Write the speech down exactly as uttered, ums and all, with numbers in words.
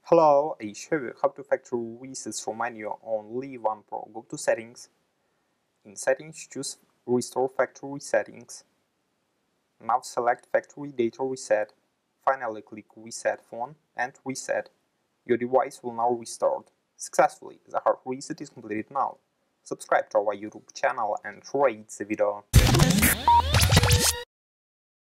Hello, I show you how to factory reset from menu on Letv one Pro. Go to Settings. In Settings, choose Restore Factory Settings. Now select Factory Data Reset. Finally click Reset Phone and Reset. Your device will now restart successfully. The hard reset is completed now. Subscribe to our YouTube channel and rate the video.